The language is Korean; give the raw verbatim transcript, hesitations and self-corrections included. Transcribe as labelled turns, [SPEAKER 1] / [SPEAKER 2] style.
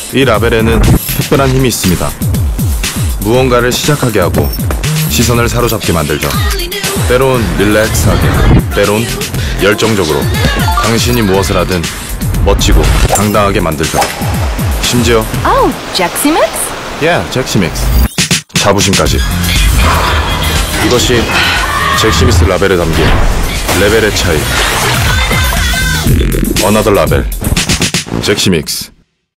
[SPEAKER 1] 이 라벨에는 특별한 힘이 있습니다. 무언가를 시작하게 하고 시선을 사로잡게 만들죠. 때론 릴렉스하게, 때론 열정적으로 당신이 무엇을 하든 멋지고 당당하게 만들죠. 심지어
[SPEAKER 2] Oh, Jeximix?
[SPEAKER 1] Yeah, 잭시믹스. 자부심까지. 이것이 잭시믹스 라벨에 담긴 레벨의 차이. Another 라벨, 잭시믹스.